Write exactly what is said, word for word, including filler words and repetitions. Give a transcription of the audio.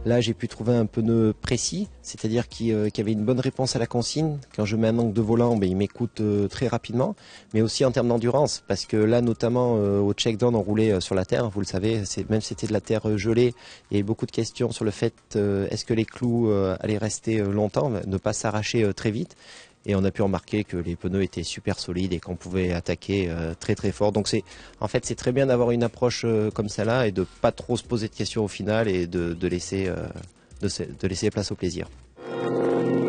Là, j'ai pu trouver un pneu précis, c'est-à-dire qui, euh, qui avait une bonne réponse à la consigne. Quand je mets un angle de volant, ben, il m'écoute euh, très rapidement, mais aussi en termes d'endurance, parce que là, notamment euh, au check-down, on roulait euh, sur la terre, vous le savez, c'est, même si c'était de la terre euh, gelée, il y avait beaucoup de questions sur le fait euh, est-ce que les clous euh, allaient rester euh, longtemps, ne pas s'arracher euh, très vite. Et on a pu remarquer que les pneus étaient super solides et qu'on pouvait attaquer euh, très très fort. Donc c'est, en fait, c'est très bien d'avoir une approche euh, comme celle-là et de pas trop se poser de questions au final et de, de laisser, euh, de, de laisser place au plaisir.